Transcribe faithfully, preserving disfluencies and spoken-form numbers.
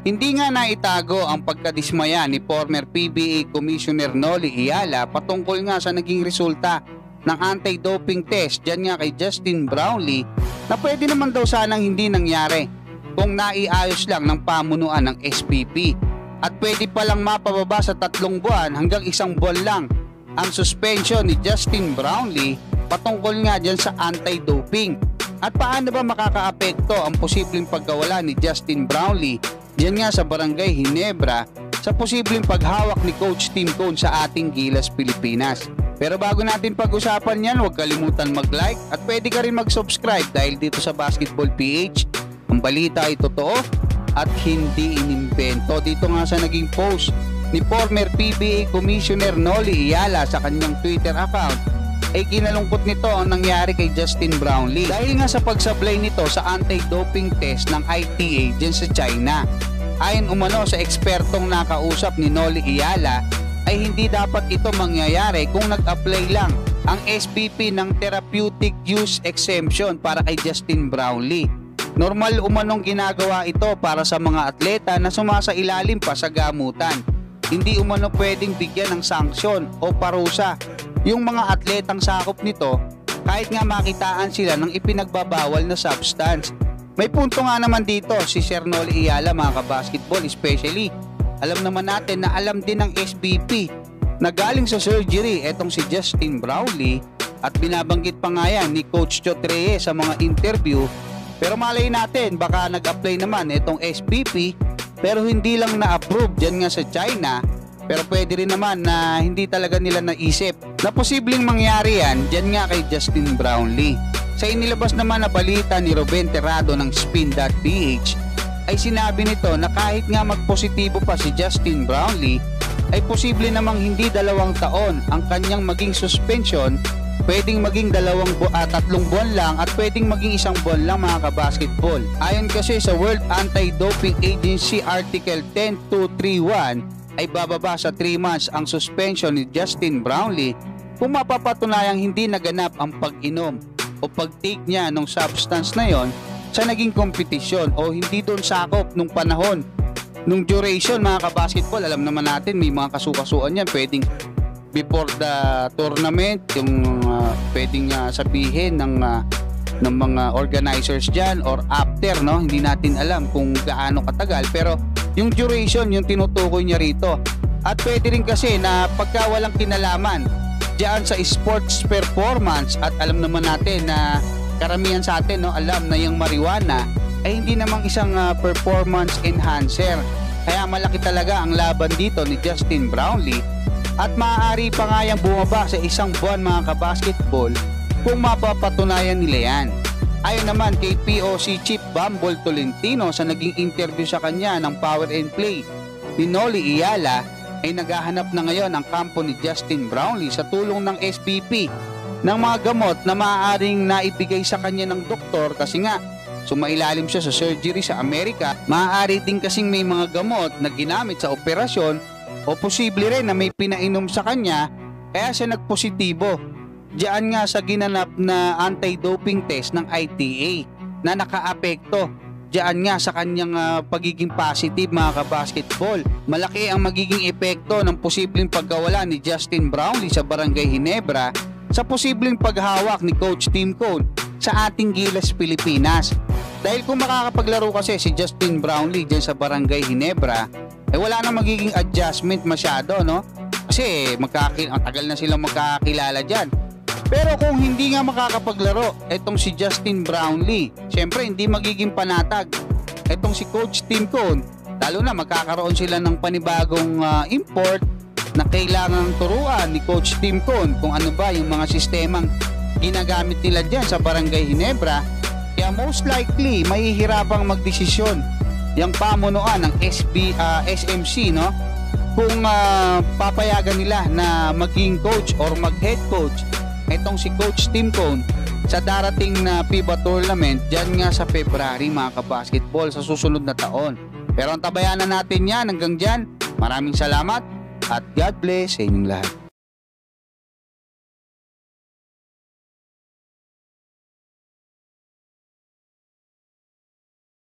Hindi nga naitago ang pagkadismaya ni former P B A Commissioner Noli Iyala patungkol nga sa naging resulta ng anti-doping test dyan nga kay Justin Brownlee na pwede naman daw sanang hindi nangyari kung naiayos lang ng pamunuan ng S P P at pwede palang mapababa sa tatlong buwan hanggang isang buwan lang ang suspension ni Justin Brownlee patungkol nga dyan sa anti-doping. At paano ba makakaapekto ang posibleng pagkawala ni Justin Brownlee diyan nga sa Barangay Ginebra sa posibleng paghawak ni Coach Tim Cone sa ating Gilas Pilipinas? Pero bago natin pag-usapan yan, huwag kalimutan mag-like at pwede ka rin mag-subscribe dahil dito sa Basketball P H, ang balita ay totoo at hindi inimbento. Dito nga sa naging post ni former P B A Commissioner Noli Iyala sa kanyang Twitter account, ay kinalungkot nito ang nangyari kay Justin Brownlee dahil nga sa pagsablay nito sa anti-doping test ng I T A dyan sa China. Ayon umano sa ekspertong nakausap ni Noli Iyala ay hindi dapat ito mangyayari kung nag-apply lang ang S P P ng Therapeutic Use Exemption para kay Justin Brownlee. Normal umanong ginagawa ito para sa mga atleta na sumasailalim pa sa gamutan. Hindi umano pwedeng bigyan ng sanksyon o parusa yung mga atletang sakop nito kahit nga makitaan sila ng ipinagbabawal na substance. May punto nga naman dito si Sir Noli Iyala, mga kabasketball, especially alam naman natin na alam din ng S B P na galing sa surgery etong si Justin Brownlee at binabanggit pa nga yan ni Coach Chot Reyes sa mga interview. Pero malay natin baka nag-apply naman etong S B P pero hindi lang na-approve dyan nga sa China. Pero pwede rin naman na hindi talaga nila naisip na posibleng mangyari yan dyan nga kay Justin Brownlee. Sa inilabas naman na balita ni Ruben Terrado ng Spin dot P H ay sinabi nito na kahit nga magpositibo pa si Justin Brownlee ay posible namang hindi dalawang taon ang kanyang maging suspension, pwedeng maging dalawang bu uh, tatlong buwan lang at pwedeng maging isang buwan lang, mga kabasketball. Ayon kasi sa World Anti-Doping Agency Article ten two three one ay bababa sa three months ang suspension ni Justin Brownlee kung mapapatunayang hindi naganap ang pag-inom o pag-take niya ng substance na yon sa naging kompetisyon o hindi doon sakop nung panahon nung duration, mga kabasketball. Alam naman natin may mga kasukasuan yan, pwedeng before the tournament, yung uh, pwedeng uh, sabihin ng uh, ng mga organizers dyan or after, no? Hindi natin alam kung gaano katagal, pero yung duration yung tinutukoy niya rito. At pwede rin kasi na pagka walang kinalaman diyan sa sports performance, at alam naman natin na karamihan sa atin, no, alam na yung marijuana ay hindi namang isang uh, performance enhancer. Kaya malaki talaga ang laban dito ni Justin Brownlee at maaari pa nga yung bumaba sa isang buwan, mga kabasketball, kung mapapatunayan nila yan. Ayon naman kay P O C Chief Bambol Tolentino sa naging interview sa kanya ng Power and Play ni Noli Iyala, ay naghahanap na ngayon ang kampo ni Justin Brownlee sa tulong ng S P P ng mga gamot na maaaring naibigay sa kanya ng doktor kasi nga sumailalim siya sa surgery sa Amerika. Maaari din kasing may mga gamot na ginamit sa operasyon o posible rin na may pinainom sa kanya kaya siya nagpositibo diyan nga sa ginanap na anti-doping test ng I T A na nakaapekto diyan nga sa kanyang uh, pagiging positive, mga kabasketball. Malaki ang magiging epekto ng posibleng pagkawala ni Justin Brownlee sa Barangay Ginebra sa posibleng paghawak ni Coach Tim Cone sa ating Gilas Pilipinas. Dahil kung makakapaglaro kasi si Justin Brownlee diyan sa Barangay Ginebra, eh wala na magiging adjustment masyado, no? Kasi magkakil ang tagal na silang magkakilala diyan. Pero kung hindi nga makakapaglaro etong si Justin Brownlee, syempre hindi magiging panatag etong si Coach Tim Cone. Lalo na magkakaroon sila ng panibagong uh, import na kailangang turuan ni Coach Tim Cone kung ano ba yung mga sistemang ginagamit nila dyan sa Barangay Ginebra. Kaya most likely mahihirapang magdesisyon yung pamunuan ng S B, uh, S M C, no? Kung uh, papayagan nila na maging coach or mag-head coach etong si Coach Tim Cone sa darating na FIBA tournament dyan nga sa February, mga kabasketball, sa susunod na taon. Pero ang tabayanan natin yan hanggang dyan. Maraming salamat at God bless sa inyong lahat.